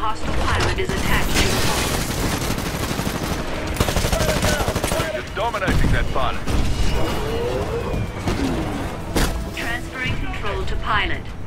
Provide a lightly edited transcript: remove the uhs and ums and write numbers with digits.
hostile pilot is attached to your point. Just dominating that pilot. Transferring control to pilot.